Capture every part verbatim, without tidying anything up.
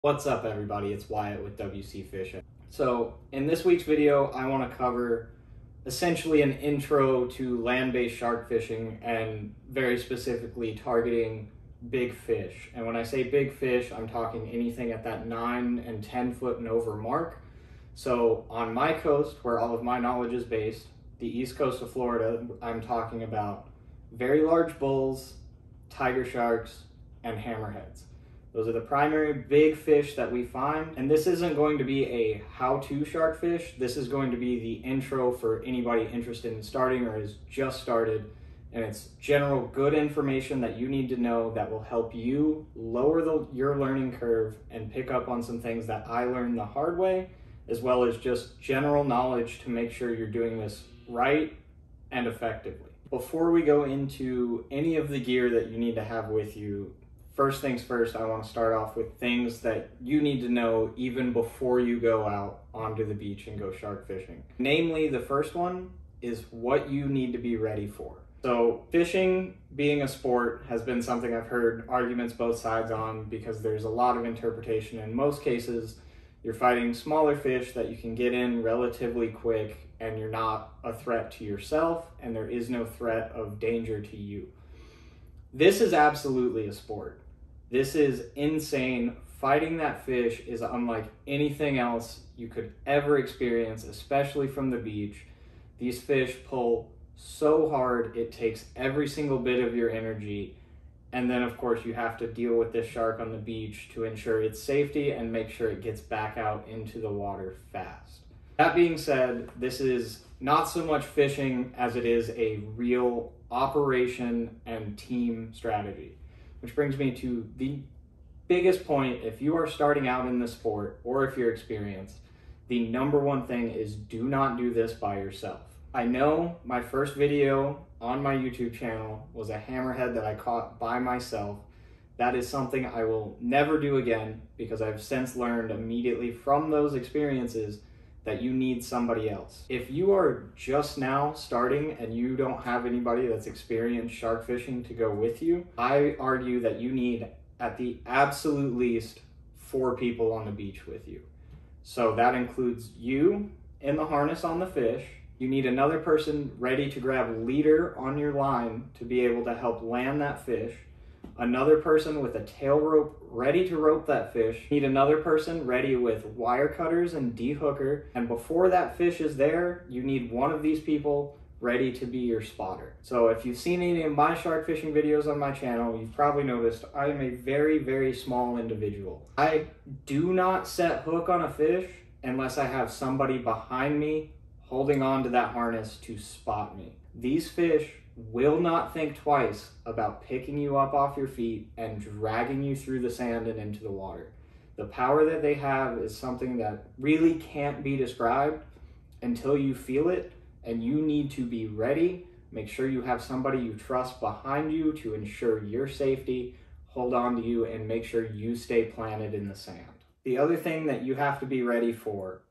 What's up, everybody? It's Wyatt with W C Fishing. So in this week's video, I want to cover essentially an intro to land-based shark fishing and very specifically targeting big fish. And when I say big fish, I'm talking anything at that nine and ten foot and over mark. So on my coast, where all of my knowledge is based, the east coast of Florida, I'm talking about very large bulls, tiger sharks, and hammerheads. Those are the primary big fish that we find. And this isn't going to be a how-to shark fish. This is going to be the intro for anybody interested in starting or has just started. And it's general good information that you need to know that will help you lower the, your learning curve and pick up on some things that I learned the hard way, as well as just general knowledge to make sure you're doing this right and effectively. Before we go into any of the gear that you need to have with you, first things first, I want to start off with things that you need to know even before you go out onto the beach and go shark fishing. Namely, the first one is what you need to be ready for. So fishing being a sport has been something I've heard arguments both sides on because there's a lot of interpretation. In most cases, you're fighting smaller fish that you can get in relatively quick and you're not a threat to yourself and there is no threat of danger to you. This is absolutely a sport. This is insane. Fighting that fish is unlike anything else you could ever experience, especially from the beach. These fish pull so hard, it takes every single bit of your energy. And then of course you have to deal with this shark on the beach to ensure its safety and make sure it gets back out into the water fast. That being said, this is not so much fishing as it is a real operation and team strategy. Which brings me to the biggest point. If you are starting out in the sport or if you're experienced, the number one thing is do not do this by yourself. I know my first video on my YouTube channel was a hammerhead that I caught by myself. That is something I will never do again because I've since learned immediately from those experiences that you need somebody else. If you are just now starting and you don't have anybody that's experienced shark fishing to go with you, I argue that you need at the absolute least four people on the beach with you. So that includes you in the harness on the fish. You need another person ready to grab leader on your line to be able to help land that fish. Another person with a tail rope ready to rope that fish. Need another person ready with wire cutters and de-hooker. And before that fish is there, you need one of these people ready to be your spotter. So if you've seen any of my shark fishing videos on my channel, you've probably noticed I am a very, very small individual. I do not set hook on a fish unless I have somebody behind me holding on to that harness to spot me. These fish will not think twice about picking you up off your feet and dragging you through the sand and into the water. The power that they have is something that really can't be described until you feel it, and you need to be ready. Make sure you have somebody you trust behind you to ensure your safety, hold on to you, and make sure you stay planted in the sand. The other thing that you have to be ready for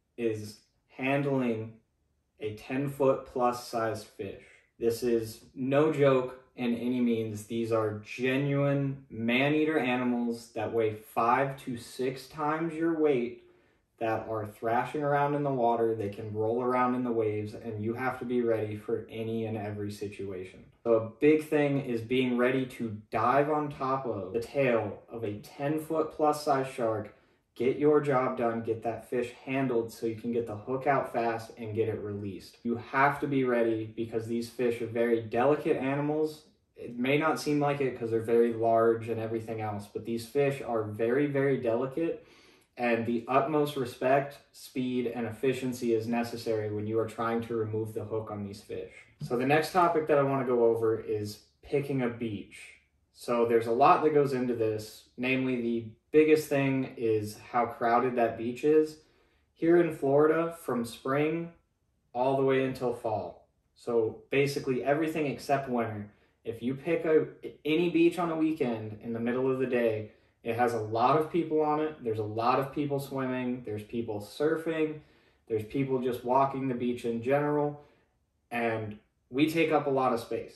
is handling a ten foot plus size fish. This is no joke in any means. These are genuine man-eater animals that weigh five to six times your weight that are thrashing around in the water. They can roll around in the waves and you have to be ready for any and every situation. So a big thing is being ready to dive on top of the tail of a ten foot plus size shark. Get your job done, get that fish handled so you can get the hook out fast and get it released. You have to be ready because these fish are very delicate animals. It may not seem like it because they're very large and everything else, but these fish are very, very delicate and the utmost respect, speed, and efficiency is necessary when you are trying to remove the hook on these fish. So the next topic that I want to go over is picking a beach. So there's a lot that goes into this, namely the biggest thing is how crowded that beach is. Here in Florida, from spring all the way until fall. So basically everything except winter. If you pick a, any beach on a weekend in the middle of the day, it has a lot of people on it. There's a lot of people swimming. There's people surfing. There's people just walking the beach in general. And we take up a lot of space.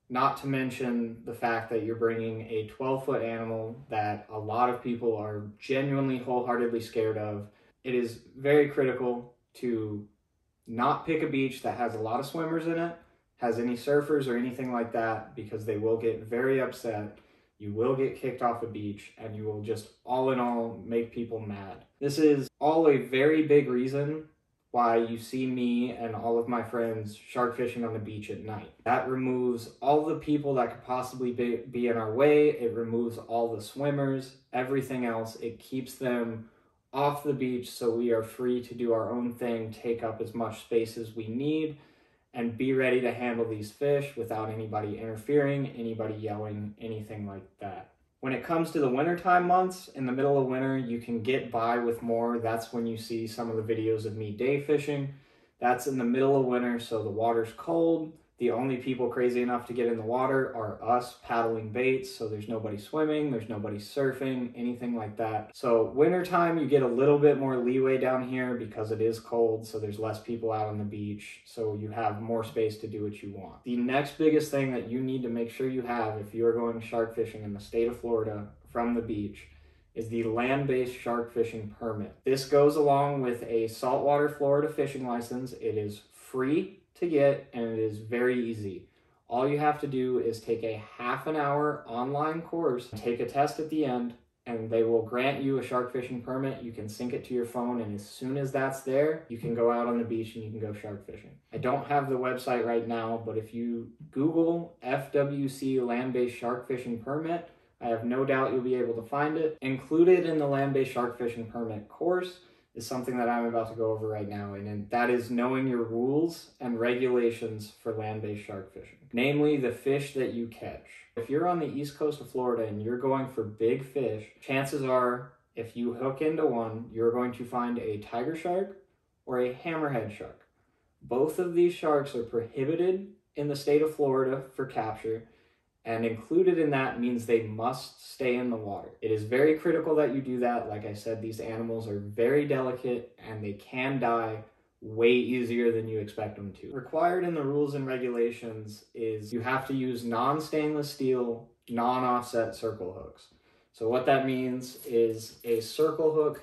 not to mention the fact that you're bringing a twelve foot animal that a lot of people are genuinely wholeheartedly scared of. It is very critical to not pick a beach that has a lot of swimmers in it, has any surfers or anything like that, because they will get very upset. You will get kicked off a beach, and you will just all in all make people mad. This is all a very big reason why you see me and all of my friends shark fishing on the beach at night. That removes all the people that could possibly be, be in our way. It removes all the swimmers, everything else. It keeps them off the beach so we are free to do our own thing, take up as much space as we need, and be ready to handle these fish without anybody interfering, anybody yelling, anything like that. When it comes to the wintertime months, in the middle of winter, you can get by with more. That's when you see some of the videos of me day fishing. That's in the middle of winter, so the water's cold. The only people crazy enough to get in the water are us paddling baits, so there's nobody swimming, there's nobody surfing, anything like that. So wintertime, you get a little bit more leeway down here because it is cold, so there's less people out on the beach, so you have more space to do what you want. The next biggest thing that you need to make sure you have if you are going shark fishing in the state of Florida from the beach is the land-based shark fishing permit. This goes along with a saltwater Florida fishing license. It is free to get, and it is very easy. All you have to do is take a half an hour online course, take a test at the end, and they will grant you a shark fishing permit. You can sync it to your phone, and as soon as that's there, you can go out on the beach and you can go shark fishing. I don't have the website right now, but if you Google F W C land-based shark fishing permit, I have no doubt you'll be able to find it. Included in the land-based shark fishing permit course is something that I'm about to go over right now, and that is knowing your rules and regulations for land-based shark fishing, namely the fish that you catch. If you're on the east coast of Florida and you're going for big fish, chances are if you hook into one, you're going to find a tiger shark or a hammerhead shark. Both of these sharks are prohibited in the state of Florida for capture, and included in that means they must stay in the water. It is very critical that you do that. Like I said, these animals are very delicate and they can die way easier than you expect them to. Required in the rules and regulations is you have to use non-stainless steel, non-offset circle hooks. So what that means is a circle hook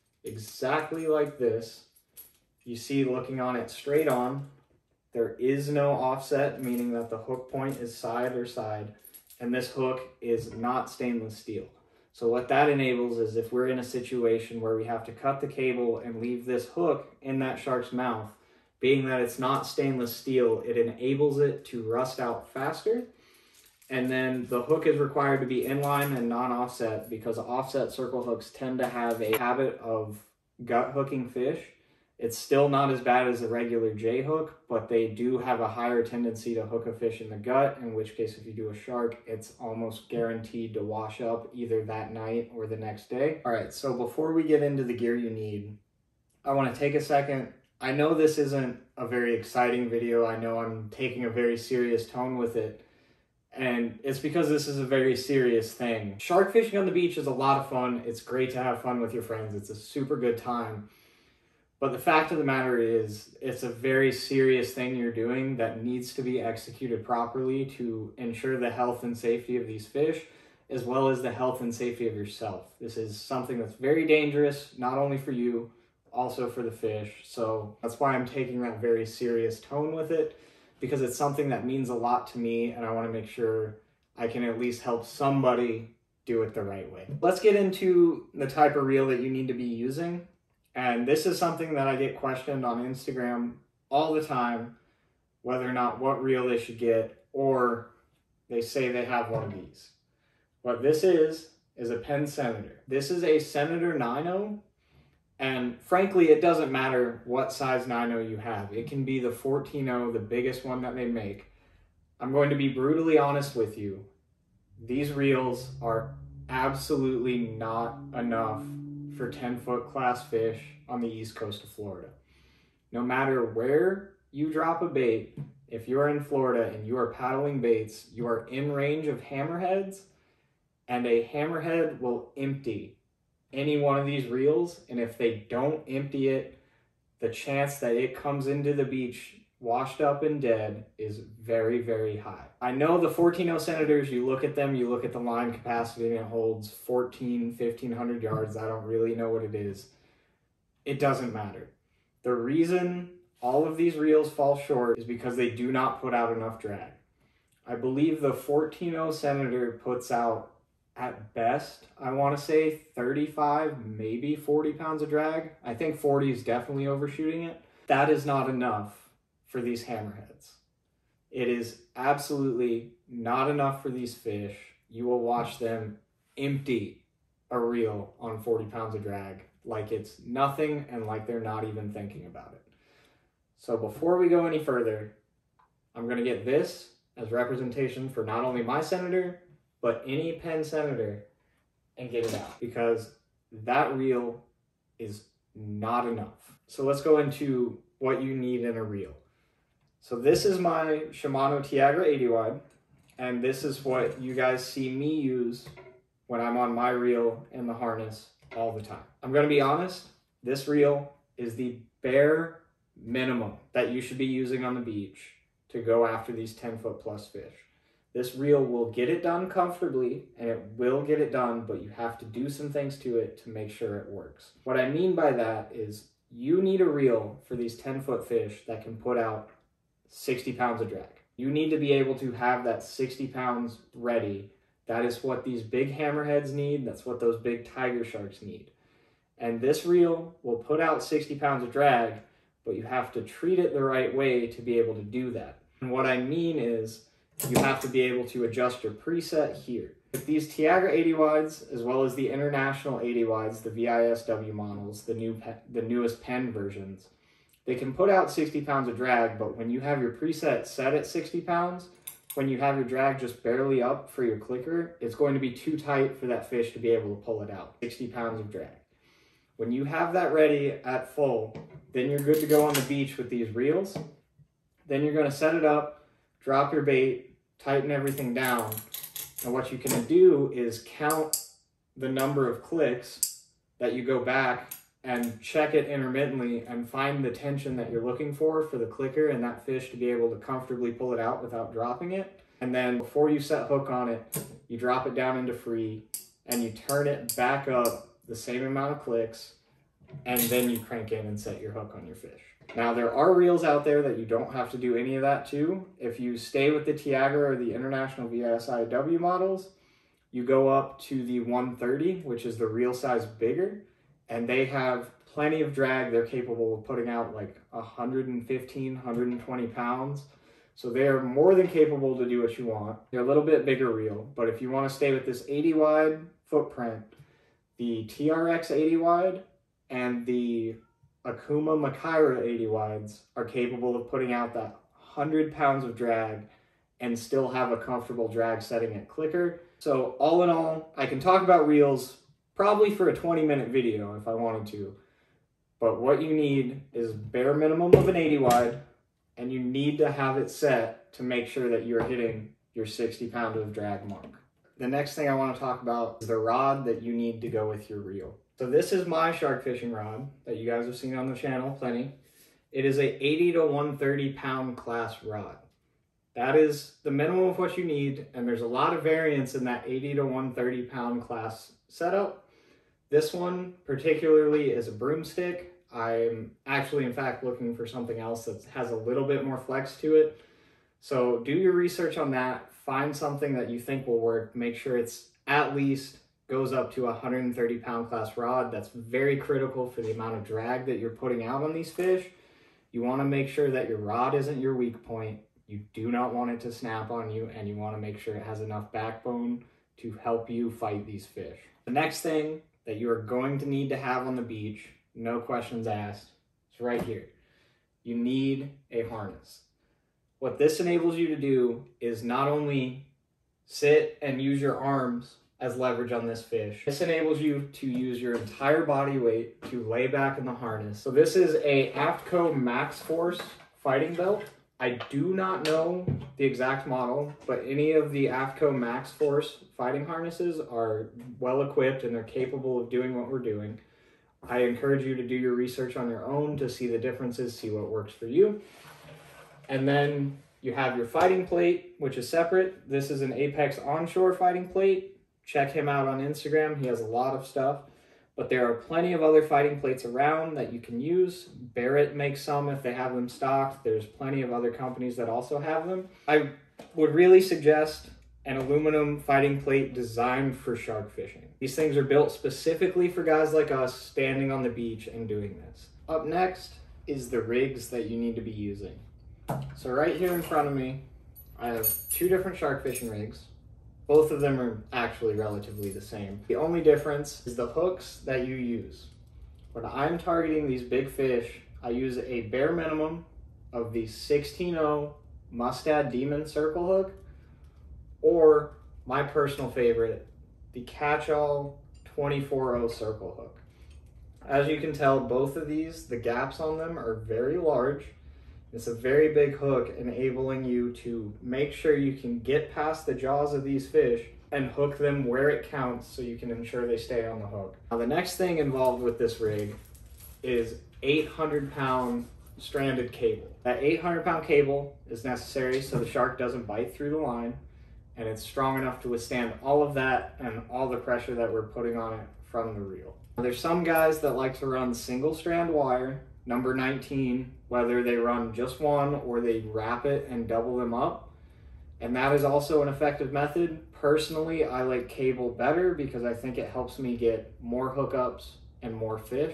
exactly like this. You see looking on it straight on. There is no offset, meaning that the hook point is side or side, and this hook is not stainless steel. So what that enables is if we're in a situation where we have to cut the cable and leave this hook in that shark's mouth, being that it's not stainless steel, it enables it to rust out faster. And then the hook is required to be inline and non-offset because offset circle hooks tend to have a habit of gut hooking fish. It's still not as bad as a regular J hook, but they do have a higher tendency to hook a fish in the gut, in which case if you do a shark, it's almost guaranteed to wash up either that night or the next day. All right, so before we get into the gear you need, I want to take a second. I know this isn't a very exciting video. I know I'm taking a very serious tone with it, and it's because this is a very serious thing. Shark fishing on the beach is a lot of fun. It's great to have fun with your friends. It's a super good time. But the fact of the matter is, it's a very serious thing you're doing that needs to be executed properly to ensure the health and safety of these fish, as well as the health and safety of yourself. This is something that's very dangerous, not only for you, also for the fish. So that's why I'm taking that very serious tone with it, because it's something that means a lot to me, and I want to make sure I can at least help somebody do it the right way. Let's get into the type of reel that you need to be using. And this is something that I get questioned on Instagram all the time, whether or not what reel they should get, or they say they have one of these. What this is, is a Penn Senator. This is a Senator nine oh, and frankly, it doesn't matter what size nine oh you have. It can be the fourteen oh, the biggest one that they make. I'm going to be brutally honest with you. These reels are absolutely not enough for ten foot class fish on the east coast of Florida. No matter where you drop a bait, if you're in Florida and you are paddling baits, you are in range of hammerheads, and a hammerhead will empty any one of these reels, and if they don't empty it, the chance that it comes into the beach washed up and dead is very, very high. I know the fourteen oh Senators, you look at them, you look at the line capacity and it holds fourteen, fifteen hundred yards. I don't really know what it is. It doesn't matter. The reason all of these reels fall short is because they do not put out enough drag. I believe the fourteen oh Senator puts out, at best, I want to say thirty-five, maybe forty pounds of drag. I think forty is definitely overshooting it. That is not enough for these hammerheads. It is absolutely not enough for these fish. You will watch them empty a reel on forty pounds of drag like it's nothing and like they're not even thinking about it. So before we go any further, I'm going to get this as representation for not only my Senator, but any Penn Senator, and get it out, because that reel is not enough. So let's go into what you need in a reel. So this is my Shimano Tiagra eighty wide, and this is what you guys see me use when I'm on my reel in the harness all the time. I'm going to be honest, this reel is the bare minimum that you should be using on the beach to go after these ten foot plus fish. This reel will get it done comfortably, and it will get it done, but you have to do some things to it to make sure it works. What I mean by that is you need a reel for these ten foot fish that can put out sixty pounds of drag. You need to be able to have that sixty pounds ready. That is what these big hammerheads need. That's what those big tiger sharks need. And this reel will put out sixty pounds of drag, but you have to treat it the right way to be able to do that. And what I mean is you have to be able to adjust your preset here. With these Tiagra eighty wides, as well as the International eighty wides, the V I S W models, the new the newest Penn versions, they can put out sixty pounds of drag, but when you have your preset set at sixty pounds, when you have your drag just barely up for your clicker, it's going to be too tight for that fish to be able to pull it out. sixty pounds of drag. When you have that ready at full, then you're good to go on the beach with these reels. Then you're going to set it up, drop your bait, tighten everything down. And what you can do is count the number of clicks that you go back and check it intermittently and find the tension that you're looking for for the clicker and that fish to be able to comfortably pull it out without dropping it. And then before you set hook on it, you drop it down into free and you turn it back up the same amount of clicks, and then you crank in and set your hook on your fish. Now, there are reels out there that you don't have to do any of that to. If you stay with the Tiagra or the International V I S W models, you go up to the one thirty, which is the reel size bigger, and they have plenty of drag. They're capable of putting out like one fifteen, one twenty pounds. So they are more than capable to do what you want. They're a little bit bigger reel, but if you want to stay with this eighty wide footprint, the T R X eighty wide and the Akuma Makaira eighty wides are capable of putting out that one hundred pounds of drag and still have a comfortable drag setting at clicker. So all in all, I can talk about reels probably for a twenty minute video if I wanted to, but what you need is bare minimum of an eighty wide, and you need to have it set to make sure that you're hitting your sixty pound of drag mark. The next thing I want to talk about is the rod that you need to go with your reel. So this is my shark fishing rod that you guys have seen on the channel plenty. It is a eighty to one thirty pound class rod. That is the minimum of what you need, and there's a lot of variance in that eighty to one thirty pound class setup. This one particularly is a broomstick. I'm actually, in fact, looking for something else that has a little bit more flex to it. So do your research on that. Find something that you think will work. Make sure it's at least goes up to a one hundred thirty pound class rod. That's very critical for the amount of drag that you're putting out on these fish. You want to make sure that your rod isn't your weak point. You do not want it to snap on you, and you want to make sure it has enough backbone to help you fight these fish. The next thing that you are going to need to have on the beach, no questions asked, is right here. You need a harness. What this enables you to do is not only sit and use your arms as leverage on this fish. This enables you to use your entire body weight to lay back in the harness. So this is a AFTCO Max Force fighting belt. I do not know the exact model, but any of the AFTCO Max Force fighting harnesses are well equipped and they're capable of doing what we're doing. I encourage you to do your research on your own to see the differences, see what works for you. And then you have your fighting plate, which is separate. This is an Apex onshore fighting plate. Check him out on Instagram. He has a lot of stuff. But there are plenty of other fighting plates around that you can use. Barrett makes some if they have them stocked. There's plenty of other companies that also have them. I would really suggest an aluminum fighting plate designed for shark fishing. These things are built specifically for guys like us standing on the beach and doing this. Up next is the rigs that you need to be using. So right here in front of me, I have two different shark fishing rigs. Both of them are actually relatively the same. The only difference is the hooks that you use. When I'm targeting these big fish, I use a bare minimum of the sixteen oh Mustad Demon circle hook, or my personal favorite, the Catch-All twenty-four oh circle hook. As you can tell, both of these, the gaps on them are very large. It's a very big hook, enabling you to make sure you can get past the jaws of these fish and hook them where it counts so you can ensure they stay on the hook. Now, the next thing involved with this rig is eight hundred pound stranded cable. That eight hundred pound cable is necessary so the shark doesn't bite through the line, and it's strong enough to withstand all of that and all the pressure that we're putting on it from the reel. Now, there's some guys that like to run single strand wire, number nineteen, whether they run just one or they wrap it and double them up. And that is also an effective method. Personally, I like cable better because I think it helps me get more hookups and more fish.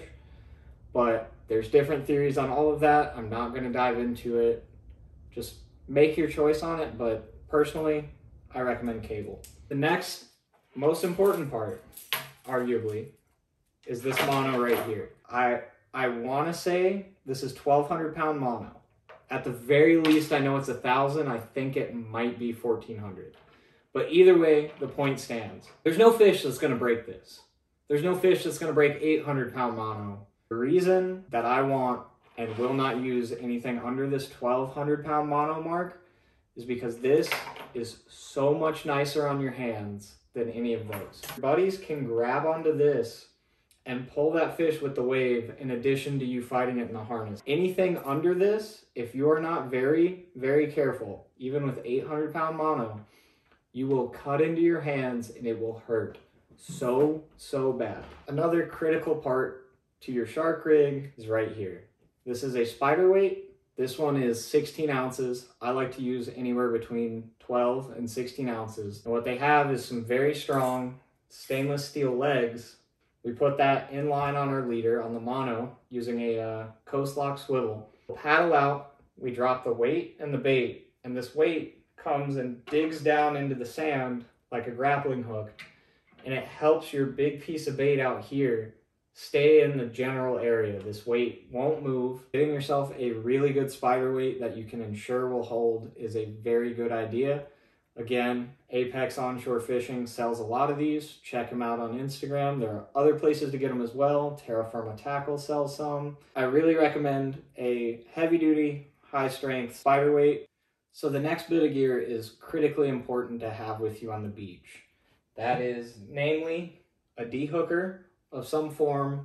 But there's different theories on all of that. I'm not going to dive into it. Just make your choice on it, but personally, I recommend cable. The next most important part, arguably, is this mono right here. I I want to say this is twelve hundred pound mono. At the very least, I know it's a thousand. I think it might be fourteen hundred. But either way, the point stands. There's no fish that's going to break this. There's no fish that's going to break eight hundred pound mono. The reason that I want and will not use anything under this twelve hundred pound mono mark is because this is so much nicer on your hands than any of those. Your buddies can grab onto this and pull that fish with the wave in addition to you fighting it in the harness. Anything under this, if you're not very, very careful, even with eight hundred pound mono, you will cut into your hands and it will hurt so, so bad. Another critical part to your shark rig is right here. This is a spider weight. This one is sixteen ounces. I like to use anywhere between twelve and sixteen ounces. And what they have is some very strong stainless steel legs. We put that in line on our leader on the mono using a uh, Coast Lock swivel. We'll paddle out, we drop the weight and the bait, and this weight comes and digs down into the sand like a grappling hook, and it helps your big piece of bait out here stay in the general area. This weight won't move. Getting yourself a really good spider weight that you can ensure will hold is a very good idea. Again, Apex Onshore Fishing sells a lot of these. Check them out on Instagram. There are other places to get them as well. Terra Firma Tackle sells some. I really recommend a heavy-duty, high-strength spider weight. So the next bit of gear is critically important to have with you on the beach. That is, namely, a de-hooker of some form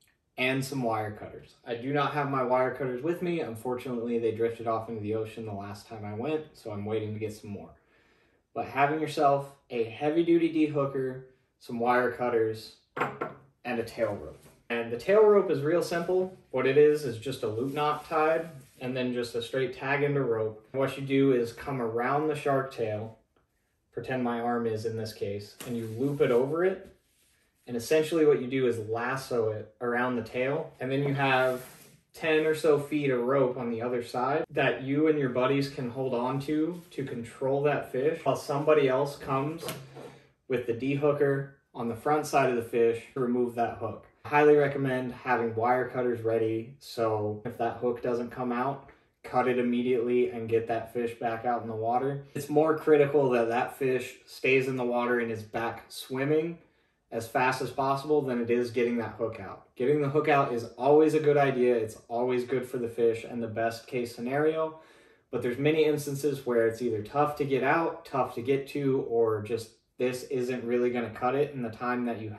and some wire cutters. I do not have my wire cutters with me. Unfortunately, they drifted off into the ocean the last time I went, so I'm waiting to get some more. But having yourself a heavy-duty de-hooker, some wire cutters, and a tail rope. And the tail rope is real simple. What it is is just a loop knot tied, and then just a straight tag into rope. What you do is come around the shark tail, pretend my arm is in this case, and you loop it over it. And essentially what you do is lasso it around the tail, and then you have ten or so feet of rope on the other side that you and your buddies can hold on to to control that fish while somebody else comes with the de-hooker on the front side of the fish to remove that hook. I highly recommend having wire cutters ready, so if that hook doesn't come out, cut it immediately and get that fish back out in the water. It's more critical that that fish stays in the water and is back swimming as fast as possible than it is getting that hook out. Getting the hook out is always a good idea. It's always good for the fish and the best case scenario, but there's many instances where it's either tough to get out, tough to get to, or just this isn't really gonna cut it in the time that you have.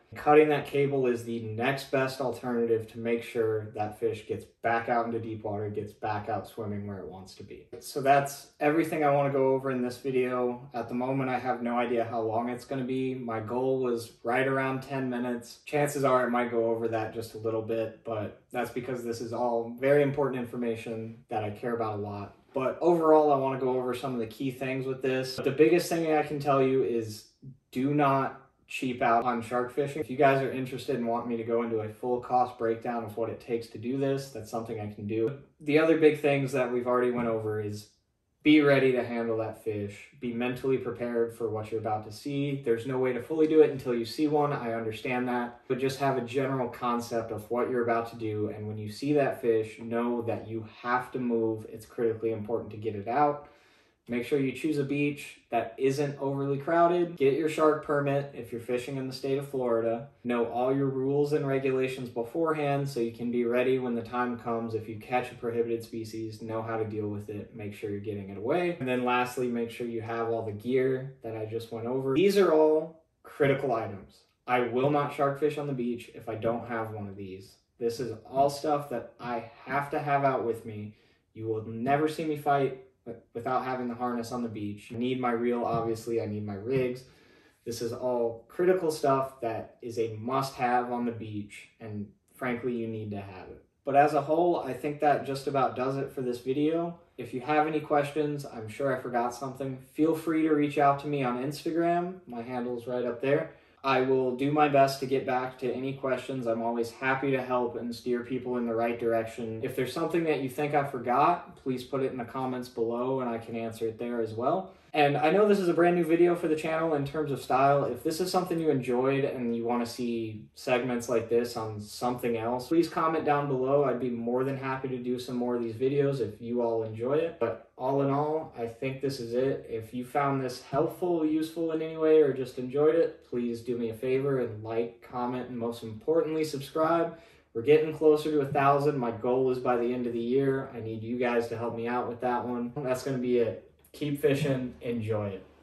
Cutting that cable is the next best alternative to make sure that fish gets back out into deep water, gets back out swimming where it wants to be. So that's everything I want to go over in this video. At the moment, I have no idea how long it's going to be. My goal was right around ten minutes. Chances are it might go over that just a little bit, but that's because this is all very important information that I care about a lot. But overall, I want to go over some of the key things with this. The biggest thing I can tell you is do not cheap out on shark fishing. If you guys are interested and want me to go into a full cost breakdown of what it takes to do this, that's something I can do. The other big things that we've already went over is be ready to handle that fish. Be mentally prepared for what you're about to see. There's no way to fully do it until you see one. I understand that. But just have a general concept of what you're about to do. And when you see that fish, know that you have to move. It's critically important to get it out. Make sure you choose a beach that isn't overly crowded. Get your shark permit if you're fishing in the state of Florida. Know all your rules and regulations beforehand so you can be ready when the time comes. If you catch a prohibited species, know how to deal with it. Make sure you're getting it away. And then lastly, make sure you have all the gear that I just went over. These are all critical items. I will not shark fish on the beach if I don't have one of these. This is all stuff that I have to have out with me. You will never see me fight without having the harness on the beach. I need my reel, obviously. I need my rigs. This is all critical stuff that is a must-have on the beach, and frankly, you need to have it. But as a whole, I think that just about does it for this video. If you have any questions, I'm sure I forgot something, feel free to reach out to me on Instagram. My handle is right up there. I will do my best to get back to any questions. I'm always happy to help and steer people in the right direction. If there's something that you think I forgot, please put it in the comments below and I can answer it there as well. And I know this is a brand new video for the channel in terms of style. If this is something you enjoyed and you want to see segments like this on something else, please comment down below. I'd be more than happy to do some more of these videos if you all enjoy it. But all in all, I think this is it. If you found this helpful, useful in any way, or just enjoyed it, please do me a favor and like, comment, and most importantly, subscribe. We're getting closer to a thousand. My goal is by the end of the year. I need you guys to help me out with that one. That's going to be it. Keep fishing. Enjoy it.